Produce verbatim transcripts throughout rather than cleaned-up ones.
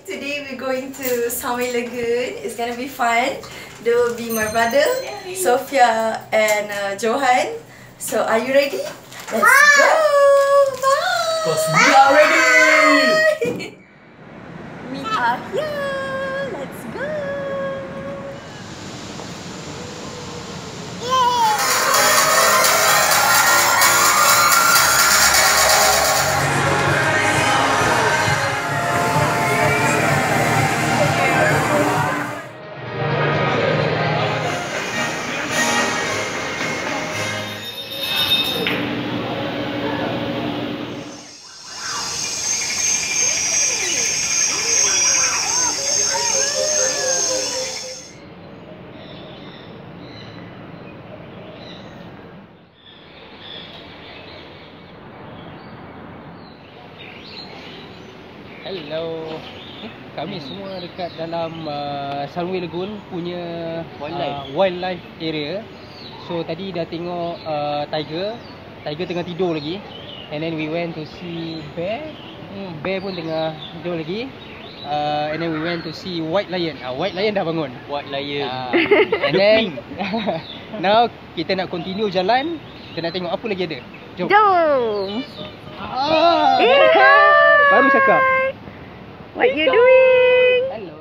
Today we're going to Sunway Lagoon. It's gonna be fun. There will be my brother, Sophia and uh, Johan. So are you ready? Let's go! Bye! Because we are ready! We are here! Let's go! Hello. Eh, kami semua dekat dalam uh, Sunway Lagoon punya wildlife. Uh, wildlife area. So tadi dah tengok uh, tiger. Tiger tengah tidur lagi. And then we went to see bear. Hmm, bear pun tengah tidur lagi. Uh, and then we went to see white lion. Ah, uh, white lion dah bangun. White lion. Uh, and then now kita nak continue jalan. Kita nak tengok apa lagi ada. Jom. Jom. Ah, yeah. Baru cakap. What you doing? Hello.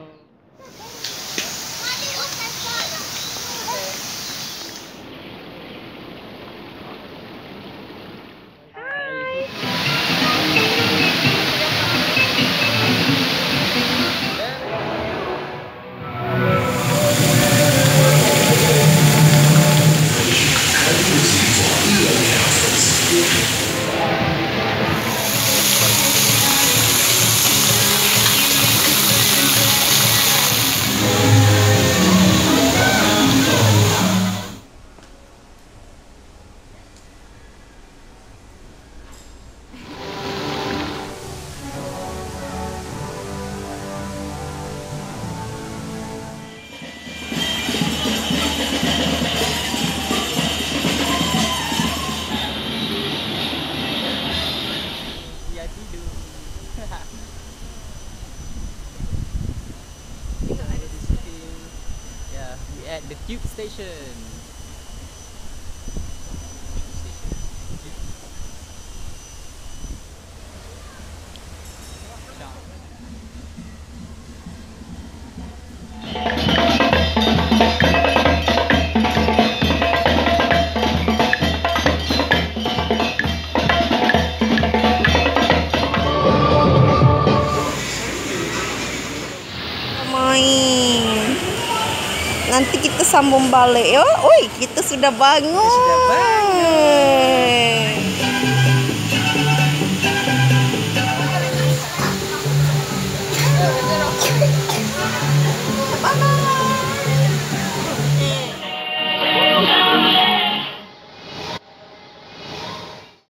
Yeah, we at the tube station. Main. Nanti kita sambung balik ya. Oi, kita sudah bangun. Kita sudah bangun.